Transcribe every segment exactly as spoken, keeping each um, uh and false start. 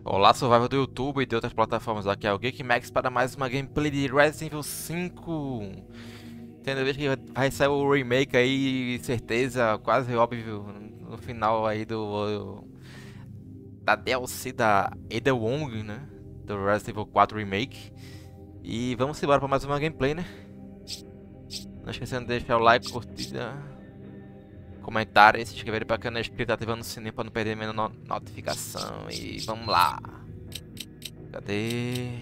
Olá, Survival do YouTube e de outras plataformas. Aqui é o GeekMax para mais uma gameplay de Resident Evil cinco. Tendo visto que vai sair o remake aí, certeza, quase óbvio, no final aí do... da D L C da Ada Wong, né? Do Resident Evil quatro Remake. E vamos embora para mais uma gameplay, né? Não esquecendo de deixar o like, curtida, comentário e se inscrever para o canal inscrito, ativando o sininho para não perder minha no notificação. E vamos lá! Cadê?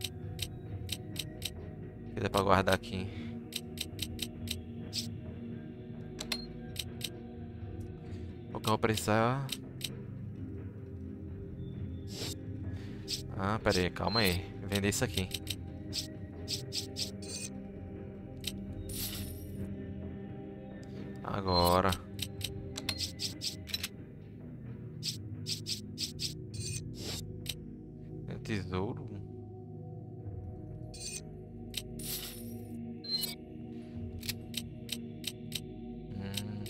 O que dá pra guardar aqui? O que eu vou precisar? Ah, pera aí, calma aí. Vou vender isso aqui. Agora. Tem um tesouro. Hum.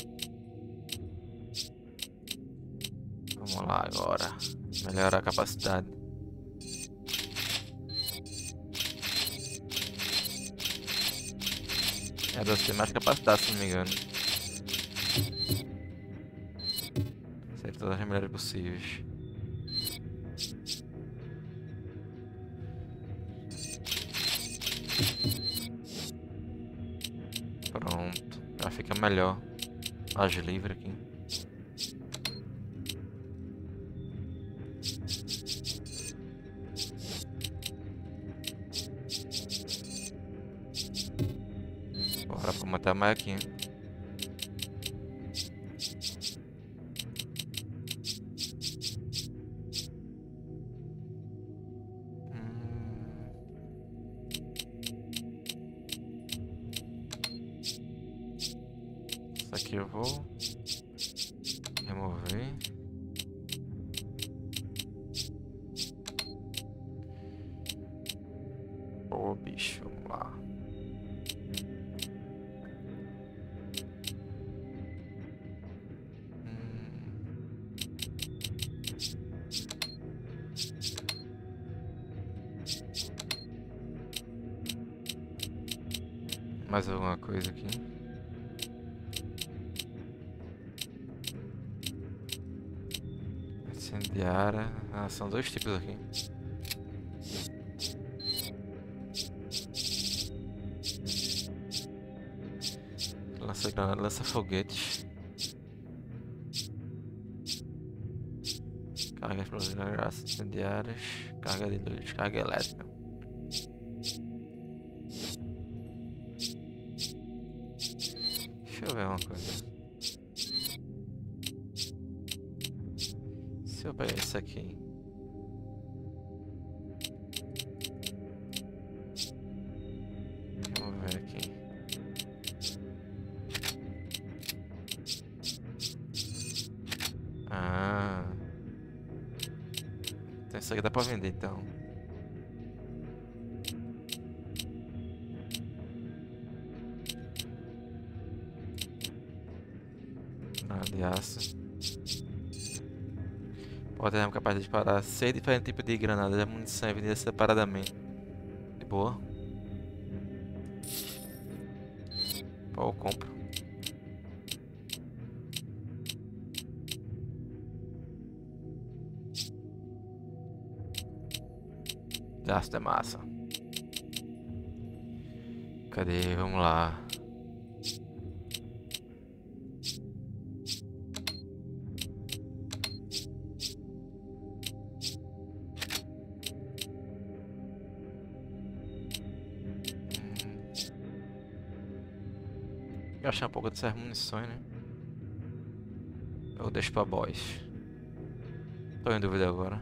Vamos lá agora. Melhorar a capacidade. É, deve ter mais capacidade, se não me engano. Ser todas as melhores possíveis. Pronto, já fica melhor. Mais livre aqui. Bora pra matar mais aqui. Isso aqui eu vou remover. Ô bicho, vamos lá. Mais alguma coisa aqui? Incendiária. Ah, são dois tipos aqui. Lança granada, lança foguetes. Carga explosivas incendiárias. Carga de luz, carga elétrica. Deixa eu ver uma coisa. Se eu pegar isso aqui. Vamos ver aqui. Ah. Então isso aqui dá pra vender então. De aço. Pode ter capaz de disparar seis diferentes tipos de granadas de munição vendida separadamente. De boa. Pô, eu compro. De aço é massa. Cadê? Vamos lá. Eu achei um pouco dessas munições, né? Eu deixo pra boys. Tô em dúvida agora.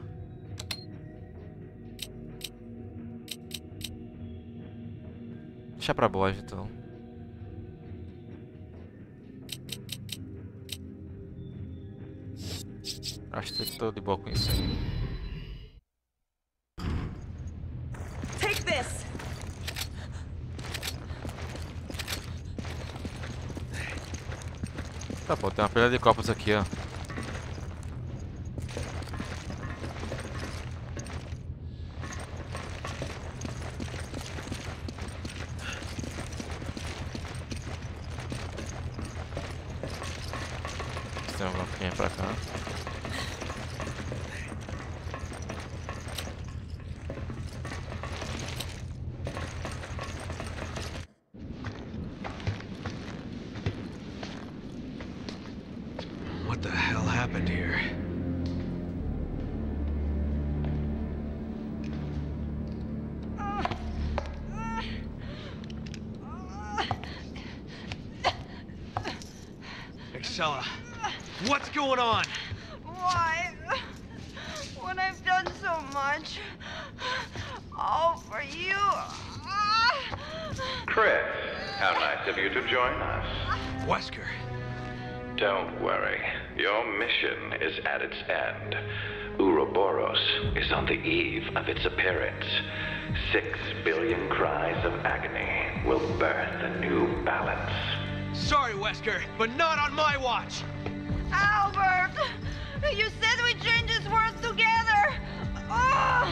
Deixa pra boys então. Acho que tô de boa com isso aí. Take this. Tá bom, tem uma pilha de copos aqui, ó. Vem pra cá. What the hell happened here? Excella, what's going on? Why? When I've done so much. All for you. Chris, how nice of you to join us. Wesker. Don't worry. Your mission is at its end. Ouroboros is on the eve of its appearance. Six billion cries of agony will birth a new balance. Sorry, Wesker, but not on my watch! Albert! You said we change this world together! Oh,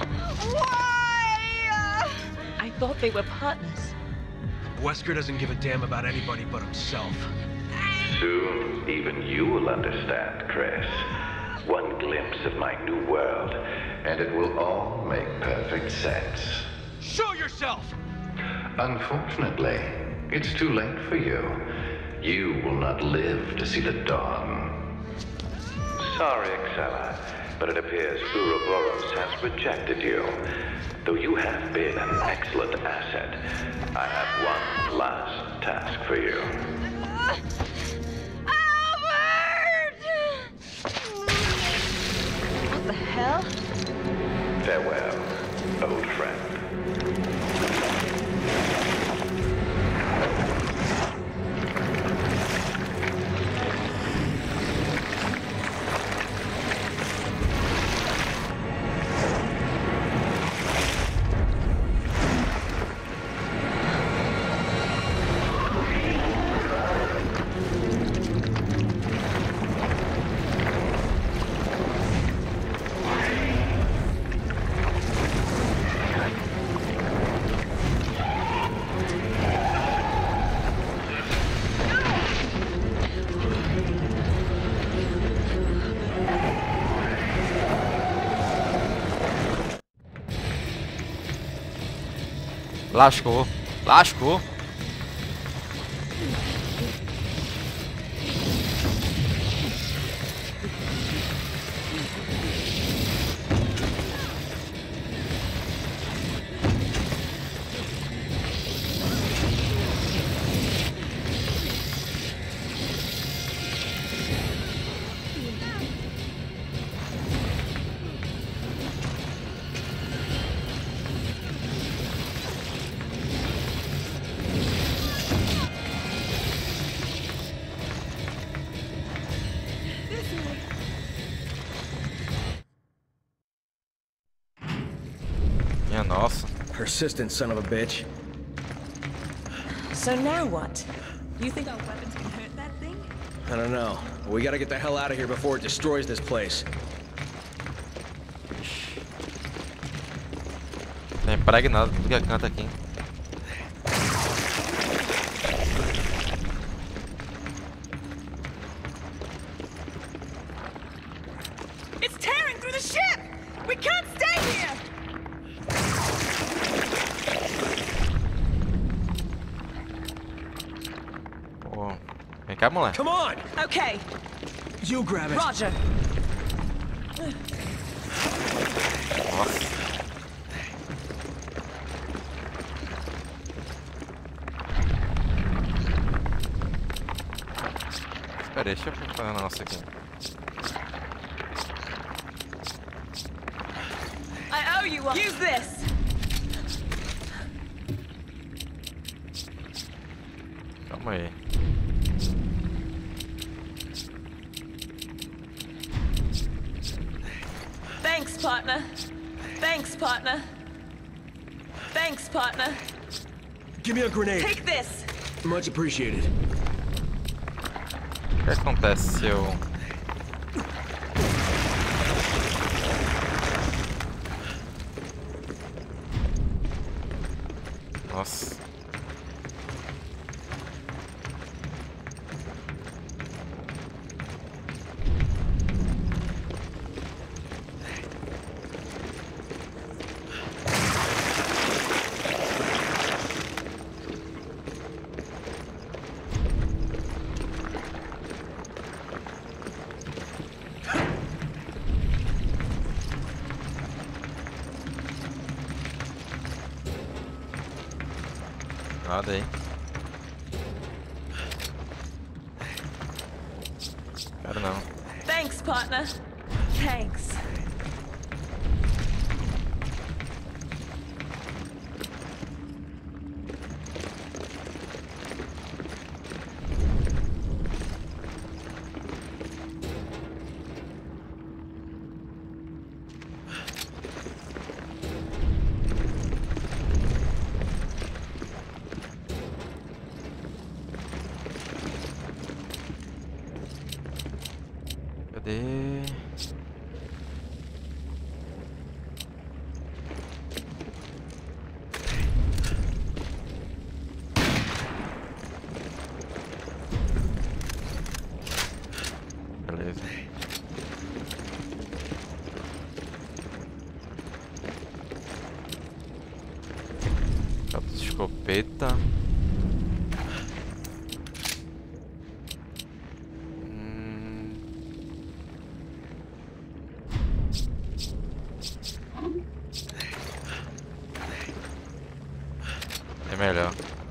why? I thought they were partners. Wesker doesn't give a damn about anybody but himself. Soon, even you will understand, Chris. One glimpse of my new world, and it will all make perfect sense. Show yourself! Unfortunately, it's too late for you. You will not live to see the dawn. Sorry, Excella, but it appears Ouroboros has rejected you. Though you have been an excellent asset, I have one last task for you. Albert! What the hell? Farewell, old friend. Lascou. Lascou. Minha nossa. Persistent son of a bitch. So now what? You think our weapons can hurt that thing? I don't know. We gotta get the hell out of here before it destroys this place. Tá impregnado tudo que canta aqui. It's tearing through the ship! We can't stay here! Pô. Vem cá, moleque. Come on! Okay, You grab it. Roger. Nossa. Espera, deixa eu fazer um negócio aqui. I owe you one. Use this! Calma aí. Thanks, partner. Thanks, partner. Thanks, partner. Give me a grenade. Take this! Much appreciated. O que acontece se eu... Nossa. Nada aí. Quero não. Thanks, partner. Thanks. Cadê? Beleza. Cabo de escopeta. É melhor.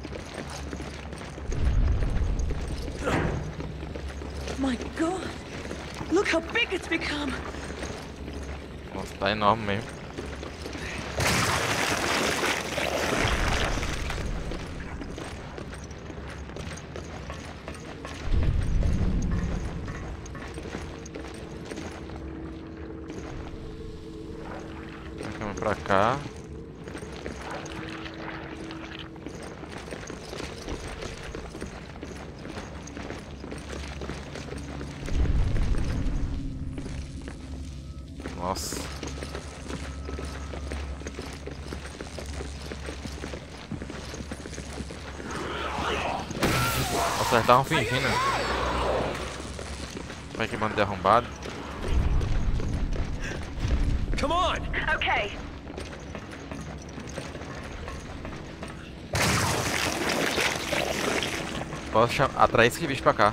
My God. Look how big it's become. Nossa, tá enorme mesmo. Vamos pra cá. Nossa. Nossa, eles estavam fingindo. Como é que bando de arrombado? Come on! Okay. Posso cham- atrair esse bicho pra cá.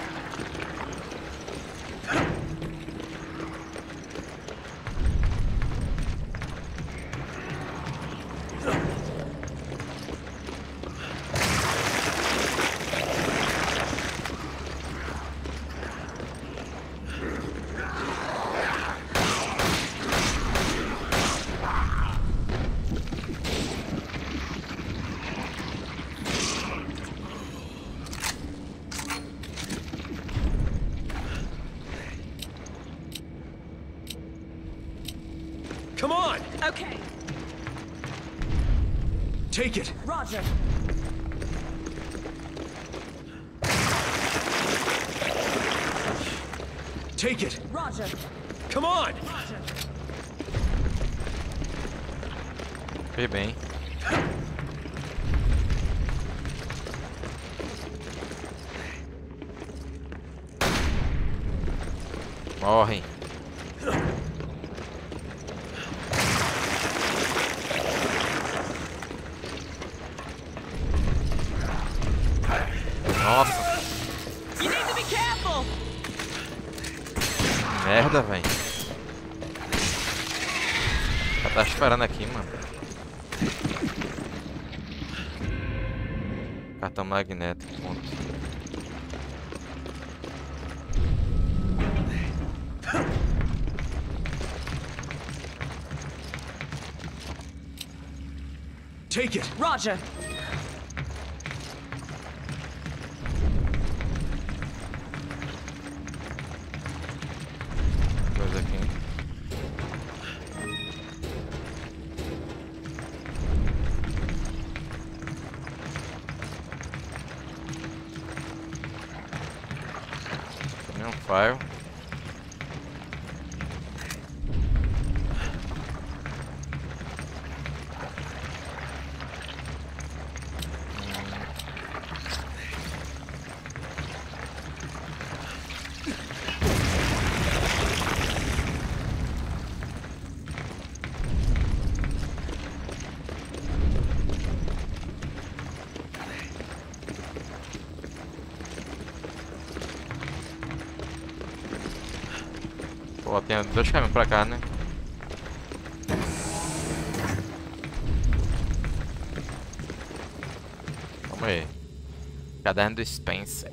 Come on! Okay. Take it! Roger. Take it! Roger. Come on! Roger. Fez bem. Morrem. Nossa. You need to be careful. Merda, velho. Já tá esperando aqui, mano. Cartão magnético, ponto. Take it! Roger. Coisa aqui. Tem um file. Pô, tem dois caminhos pra cá, né? Oi. Caderno do Spencer.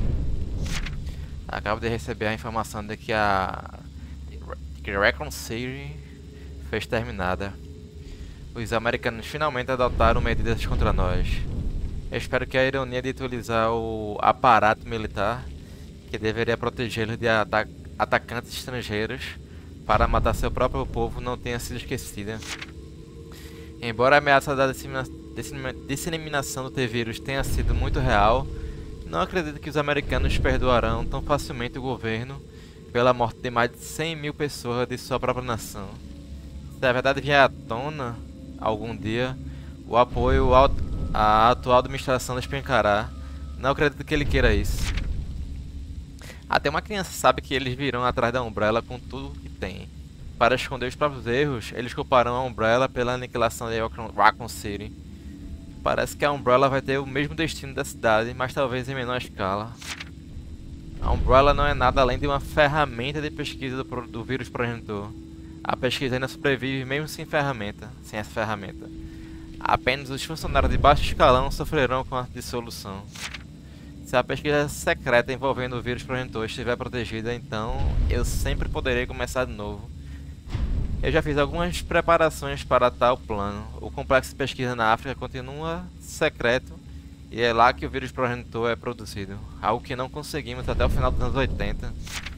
Acabo de receber a informação de que a que Raccoon City foi exterminada. Os americanos finalmente adotaram medidas contra nós. Eu espero que a ironia de utilizar o aparato militar, que deveria protegê-los de ata atacantes estrangeiros para matar seu próprio povo, não tenha sido esquecida. Embora a ameaça da dissemina disseminação do T-Vírus tenha sido muito real, não acredito que os americanos perdoarão tão facilmente o governo pela morte de mais de cem mil pessoas de sua própria nação. Se a verdade vier à tona algum dia, o apoio à atual administração despencará. Não acredito que ele queira isso. Até uma criança sabe que eles virão atrás da Umbrella com tudo que tem. Para esconder os próprios erros, eles culparão a Umbrella pela aniquilação de Raccoon City. Parece que a Umbrella vai ter o mesmo destino da cidade, mas talvez em menor escala. A Umbrella não é nada além de uma ferramenta de pesquisa do, do vírus progenitor. A pesquisa ainda sobrevive mesmo sem ferramenta, sem essa ferramenta. Apenas os funcionários de baixo escalão sofrerão com a dissolução. Se a pesquisa secreta envolvendo o vírus progenitor estiver protegida, então eu sempre poderei começar de novo. Eu já fiz algumas preparações para tal plano. O complexo de pesquisa na África continua secreto e é lá que o vírus progenitor é produzido, algo que não conseguimos até o final dos anos oitenta.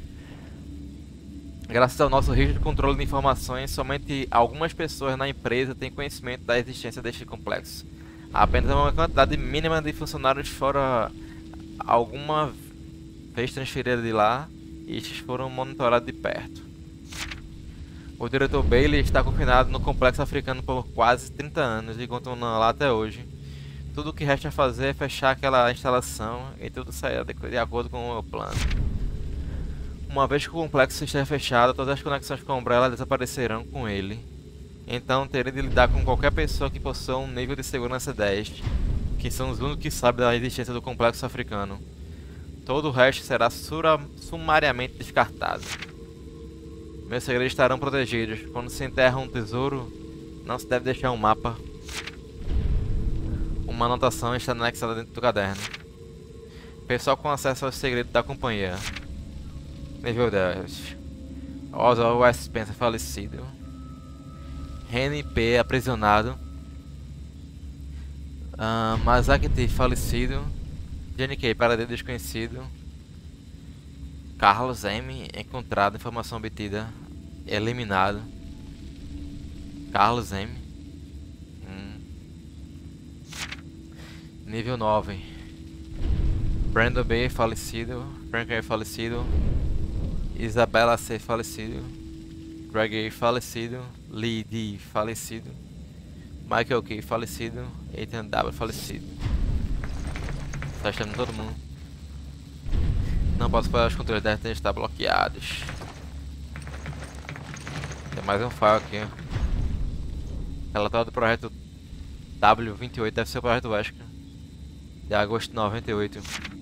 Graças ao nosso rígido controle de informações, somente algumas pessoas na empresa têm conhecimento da existência deste complexo. Há apenas uma quantidade mínima de funcionários fora alguma vez transferida de lá e estes foram monitorados de perto. O diretor Bailey está confinado no complexo africano por quase trinta anos e continua lá até hoje. Tudo o que resta fazer é fechar aquela instalação e tudo sairá de, de acordo com o meu plano. Uma vez que o complexo estiver fechado, todas as conexões com a Umbrella desaparecerão com ele. Então terei de lidar com qualquer pessoa que possua um nível de segurança dez, que são os únicos que sabem da existência do complexo africano. Todo o resto será sumariamente descartado. Meus segredos estarão protegidos. Quando se enterra um tesouro, não se deve deixar um mapa. Uma anotação está anexada dentro do caderno. Pessoal com acesso aos segredos da companhia. Nível dez. Oswald West Spencer falecido. Henry P. aprisionado. Uh, Masaki T. falecido. Jenny K. paradeiro desconhecido. Carlos M. encontrado. Informação obtida. Eliminado. Carlos M. Hum. Nível nove. Brandon B. falecido. Frank A. falecido. Isabela C. falecido. Greg A. falecido. Lee D. falecido. Michael K. falecido. Ethan W. falecido. Está achando todo mundo. Não posso fazer os controles devem estar bloqueados. Tem mais um file aqui. Relatório do projeto W vinte e oito, deve ser o projeto Wesker, de agosto de noventa e oito.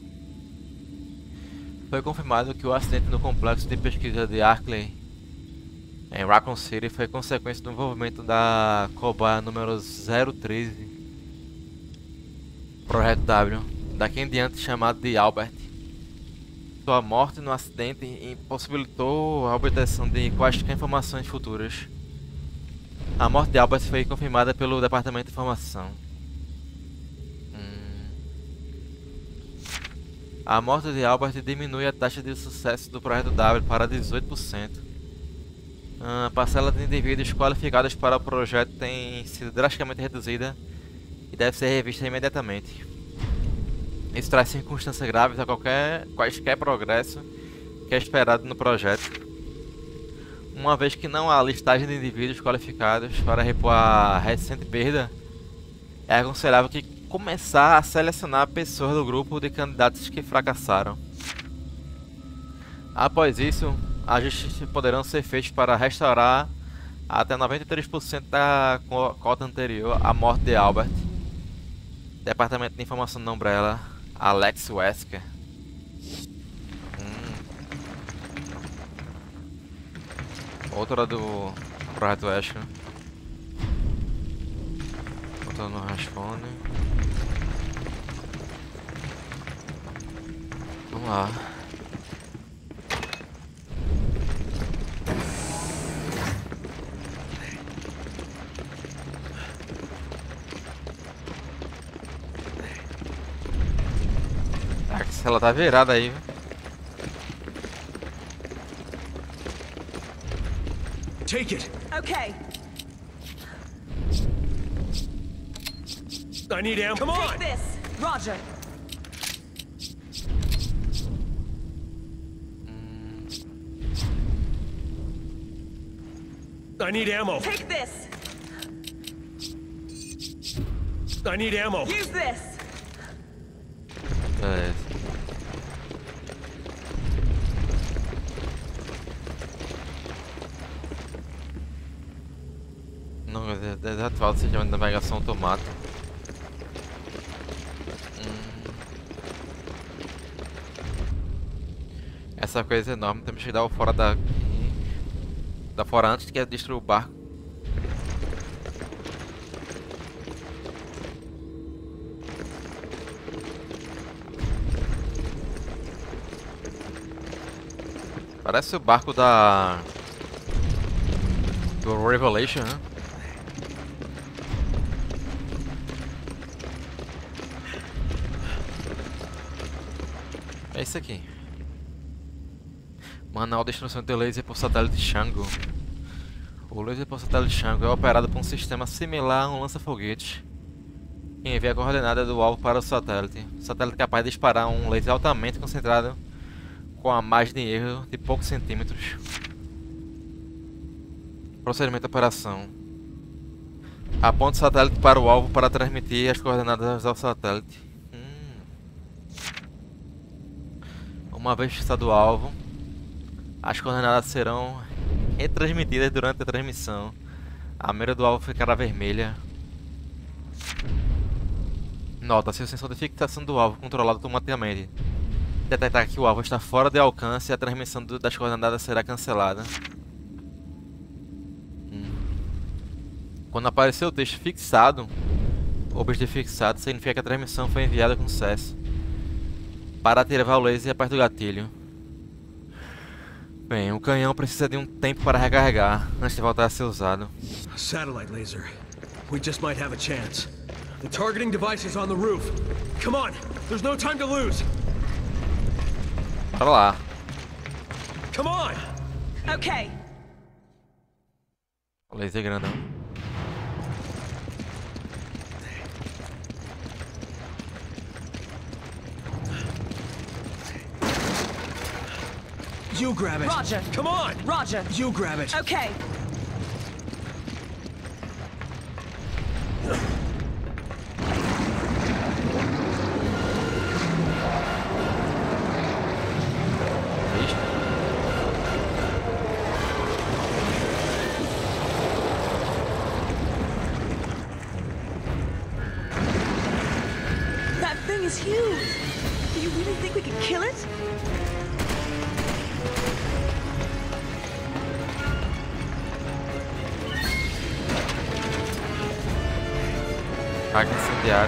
Foi confirmado que o acidente no complexo de pesquisa de Arkley, em Raccoon City, foi consequência do envolvimento da cobaia número zero treze, projeto W, daqui em diante chamado de Albert. Sua morte no acidente impossibilitou a obtenção de quaisquer informações futuras. A morte de Albert foi confirmada pelo Departamento de Informação. Hum. A morte de Albert diminui a taxa de sucesso do projeto W para dezoito por cento. A parcela de indivíduos qualificados para o projeto tem sido drasticamente reduzida e deve ser revista imediatamente. Isso traz circunstâncias graves a qualquer, quaisquer progresso que é esperado no projeto. Uma vez que não há listagem de indivíduos qualificados para repor a recente perda, é aconselhável que começar a selecionar pessoas do grupo de candidatos que fracassaram. Após isso, ajustes poderão ser feitos para restaurar até noventa e três por cento da cota anterior à morte de Albert. Departamento de Informação da Umbrella, Alex Wesker. Hum. Outra do projeto Wesker. Outra não responde. Vamos lá. Ela tá virada aí, viu? Take it. Okay. I need ammo. Come on. Take this. Roger. I need ammo. Take this. I need ammo. Use this. Beleza. Não, desativar o sistema de navegação automático. Hum. Essa coisa é enorme, temos que dar o fora da... da fora antes que destruir o barco. Parece o barco da... do Revelation, né? É isso aqui. Manual de instrução de laser por satélite Shango. O laser por satélite Shango é operado por um sistema similar a um lança-foguete que envia a coordenada do alvo para o satélite. O satélite é capaz de disparar um laser altamente concentrado com a margem de erro de poucos centímetros. Procedimento de operação. Aponte o satélite para o alvo para transmitir as coordenadas ao satélite. Hum. Uma vez fixado o alvo, as coordenadas serão retransmitidas durante a transmissão. A mira do alvo ficará vermelha. Nota-se o sensor de fixação do alvo controlado automaticamente. Detectar que o alvo está fora de alcance, a transmissão do, das coordenadas será cancelada. Hum. Quando aparecer o texto fixado, ou objetivo fixado, significa que a transmissão foi enviada com sucesso. Para ativar o laser, aperte o gatilho. Bem, o canhão precisa de um tempo para recarregar antes de voltar a ser usado. Satellite laser. We just might have a chance. The targeting device is on the roof. Come on, there's no time to lose. Bora lá. Come on. Okay. O laser grandão. You grab it. Roger. Come on. Roger. You grab it. Okay. That thing is huge. Do you really think we can kill it? Carga incendiária.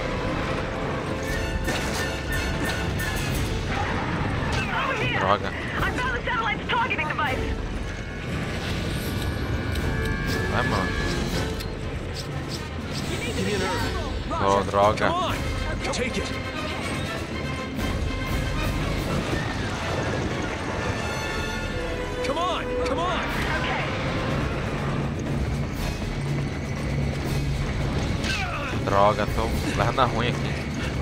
Droga. I found the satellite's targeting device. Vai, mano. Give me an herb. Oh, droga. Come on. Take it. Come on. Come on. Droga, tô levando a ruim aqui.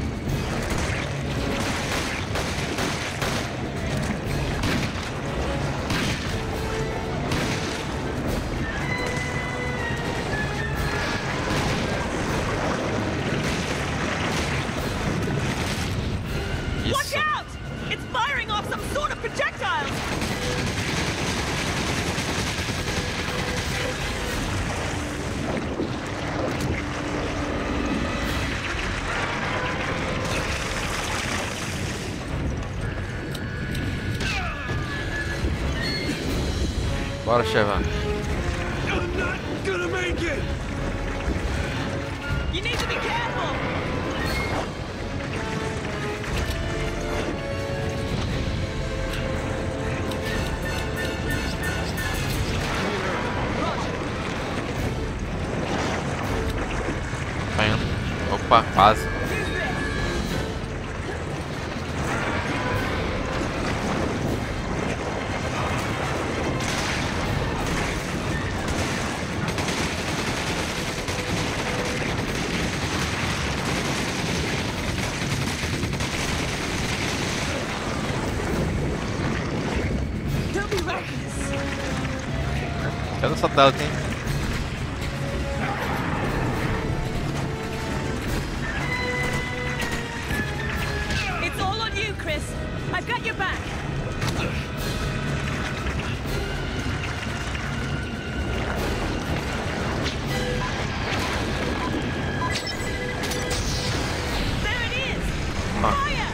Watch Isso. out! It's firing off some sort of projectiles! Bora, Cheva. I'm not gonna make it. You need to be careful! Opa, quase. Cadê o satélite, hein? It's all on you, Chris. I've got your back. There it is. Ah. Fire!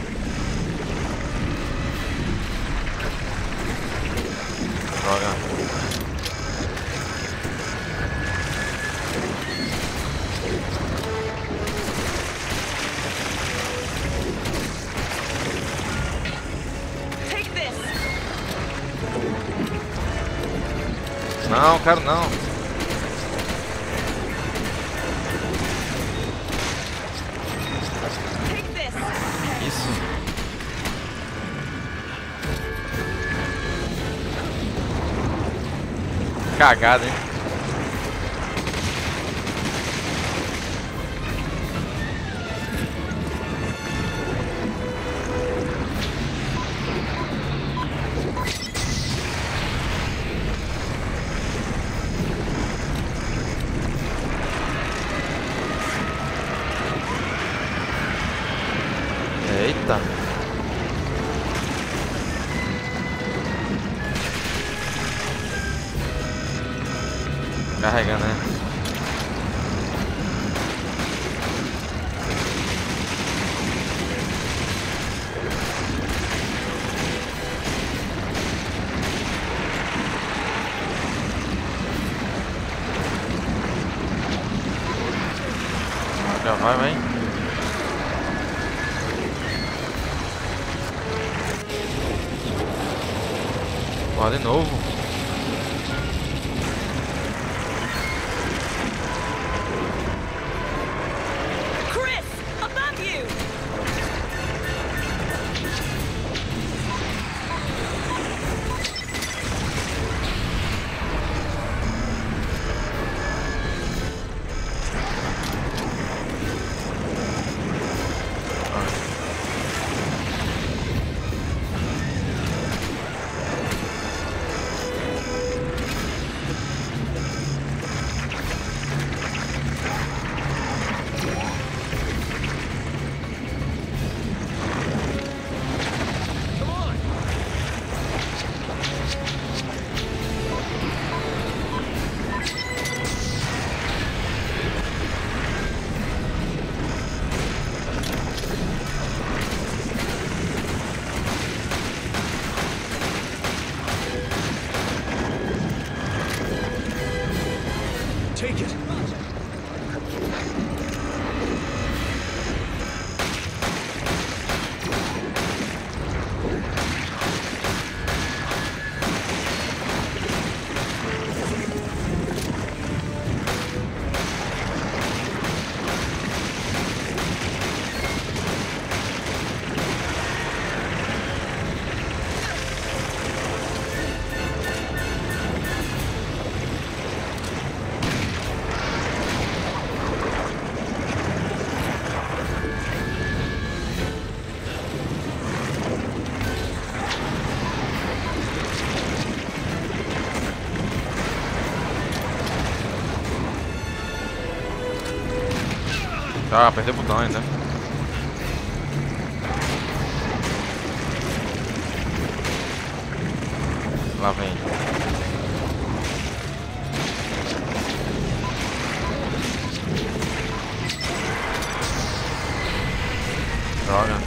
Droga. Take this. Não, quero não. Take this. Isso. Cagada, hein? Eita. Carregando, né? Já vai, vai. Ó, de novo. Chris, above you. Take it. Ah, apertei o botão ainda. Lá vem. Droga.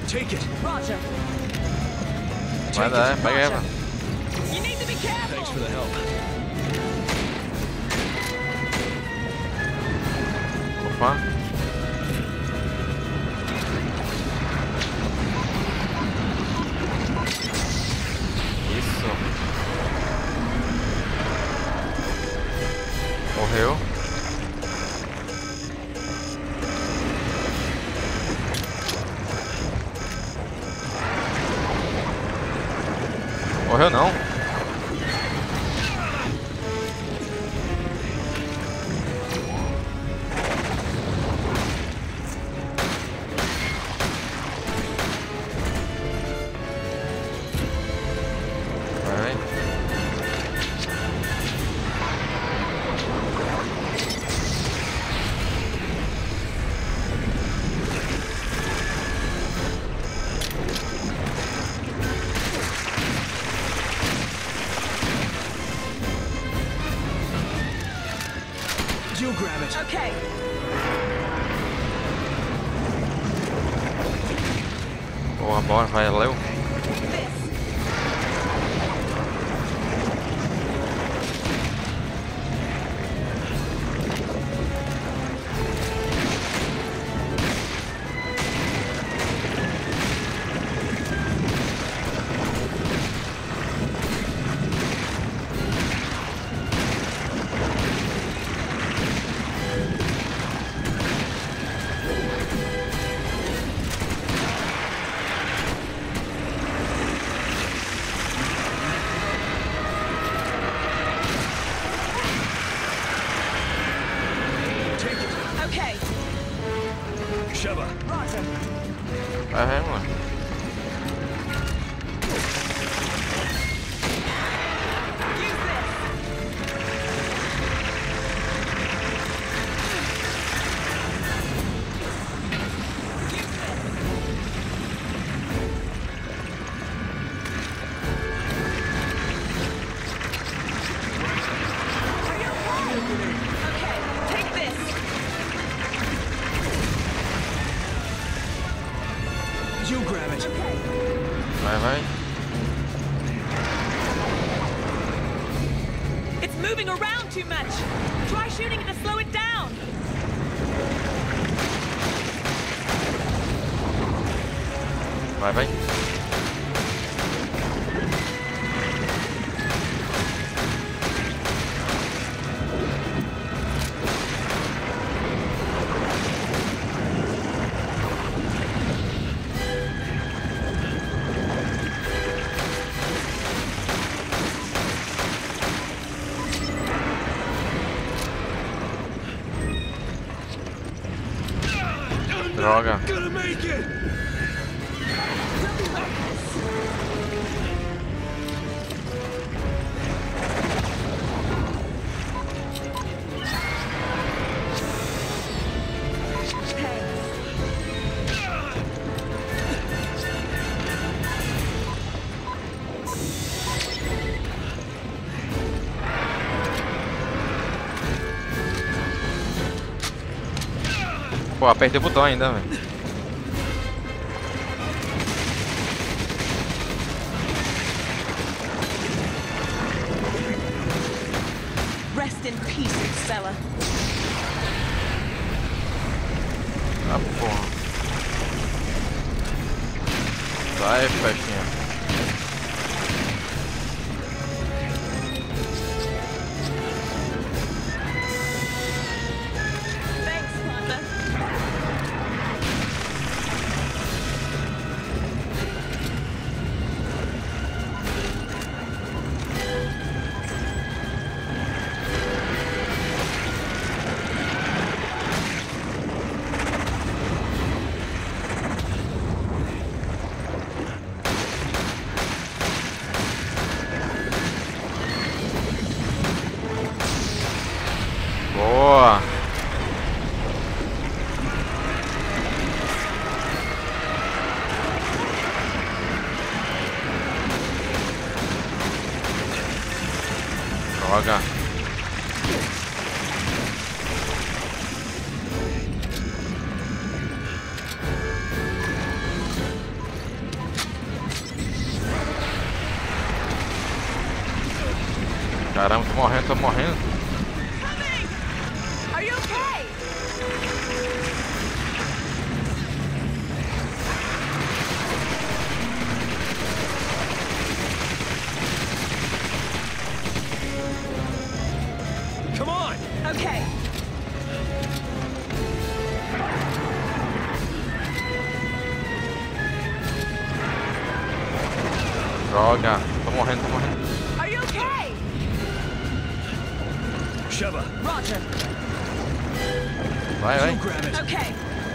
Take it. Roger. Vai dar, pega ela. You need to be careful. Thanks for the help. Opa. Isso. Morreu. Morreu não. Vai. You grab it. Okay. Boa, bora, vai, Leo. This. Take it. Okay. Sheva. Roger. Vai, vai, mano. Use this. Okay, take this. You grab it. Okay. Vai, vai. It's moving around too much. Try shooting it to slow it down. Vai, vai. Droga. Gonna make it. Pô, apertei o botão ainda, velho. Rest in peace, Excella. Ah, porra. Vai, festinha. Thanks, Panda. Boa. Droga. tô morrendo. Are you okay? Come on! Okay. Droga, tô morrendo, tô morrendo. Are you okay? Sheva, Roger. Vai, vai. you grab it. Okay.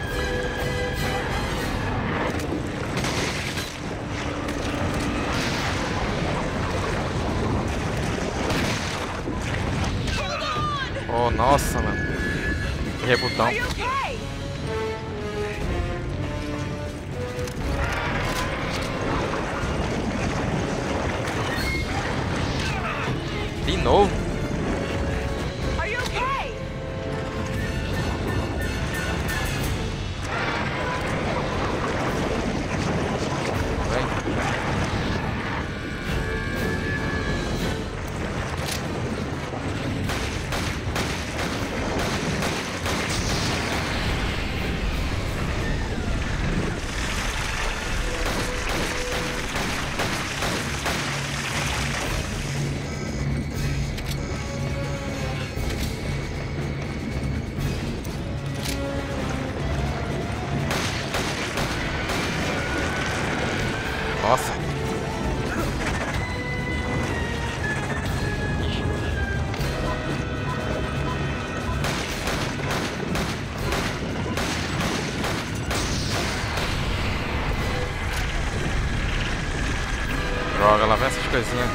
Oh, nossa, mano. Errei o botão. Are you okay? De novo? Are you okay? Vai. Nossa. Droga, lá vem essas coisinhas.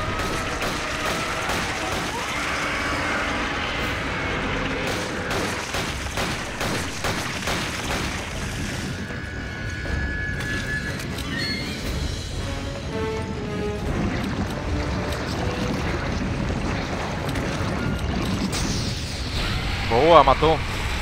Boa, matou.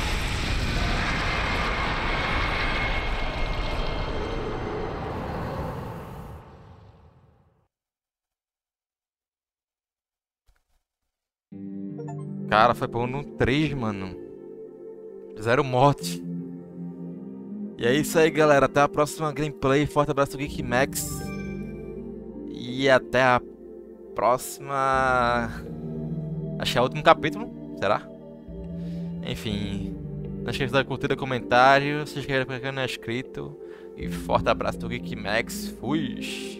Cara, foi por no três, mano. Zero morte. E é isso aí, galera. Até a próxima gameplay. Forte abraço do Geek Max. E até a próxima. Acho que é o último capítulo. Será? Enfim. Não esqueça de curtir, comentário. Se inscreva para quem não é inscrito. E forte abraço do Geek Max. Fui!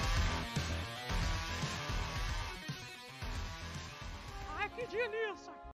Ai, que delícia!